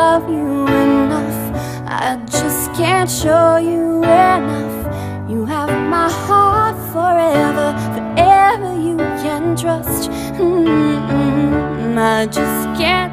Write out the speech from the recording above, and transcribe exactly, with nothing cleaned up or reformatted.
love you enough. I just can't show you enough. You have my heart forever, forever you can trust. Mm-mm, I just can't